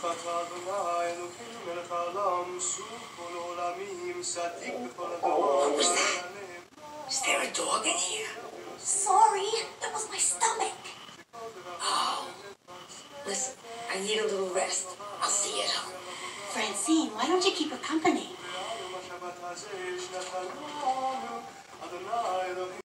What was that? Is there a dog in here? Sorry, that was my stomach. Oh. Listen, I need a little rest. I'll see you at home. Francine, why don't you keep her company?